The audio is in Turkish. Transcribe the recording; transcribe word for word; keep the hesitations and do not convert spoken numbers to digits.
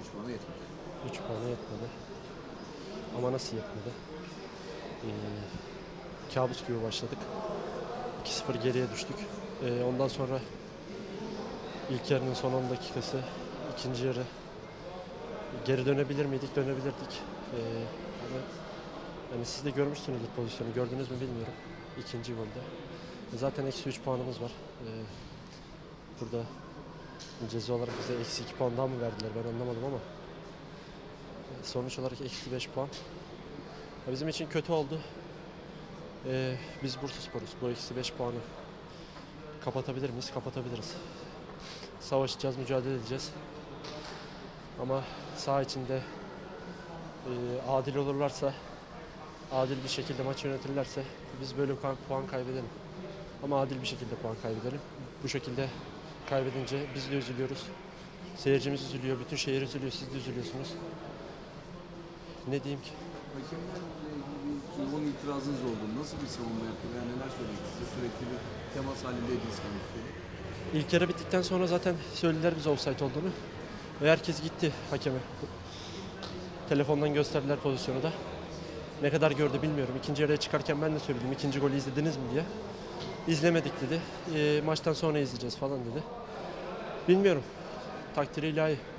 üç puana yetmedi. üç puana yetmedi. Ama nasıl yetmedi? Ee, kabus gibi başladık. iki sıfır geriye düştük. Ee, ondan sonra ilk yarının son on dakikası, ikinci yarı geri dönebilir miydik? Dönebilirdik. Ee, ama yani siz de görmüşsünüzdür pozisyonu. Gördünüz mü bilmiyorum. İkinci golde. Zaten eksi üç puanımız var. Ee, burada ceza olarak bize eksi iki puan daha mı verdiler? Ben anlamadım ama sonuç olarak eksi beş puan. Bizim için kötü oldu. Ee, biz Bursaspor'uz. Bu eksi beş puanı kapatabilir miyiz? Kapatabiliriz. Savaşacağız, mücadele edeceğiz. Ama saha içinde e, adil olurlarsa, adil bir şekilde maç yönetirlerse biz böyle puan kaybedelim. Ama adil bir şekilde puan kaybedelim. Bu şekilde kaybedince biz de üzülüyoruz. Seyircimiz üzülüyor, bütün şehir üzülüyor, siz de üzülüyorsunuz. Ne diyeyim ki? Hakemlerle ilgili bir yoğun itirazınız oldu. Nasıl bir savunma yaptı veya neler söyledi size? Sürekli bir temas halindeydiniz kendisiyle. İlk yarı bittikten sonra zaten söylediler bize offside olduğunu. Ve herkes gitti hakeme. Telefondan gösterdiler pozisyonu da. Ne kadar gördü bilmiyorum. İkinci yarıya çıkarken ben de söyledim. İkinci golü izlediniz mi diye. İzlemedik dedi. E, maçtan sonra izleyeceğiz falan dedi. Bilmiyorum. Takdiri ilahi.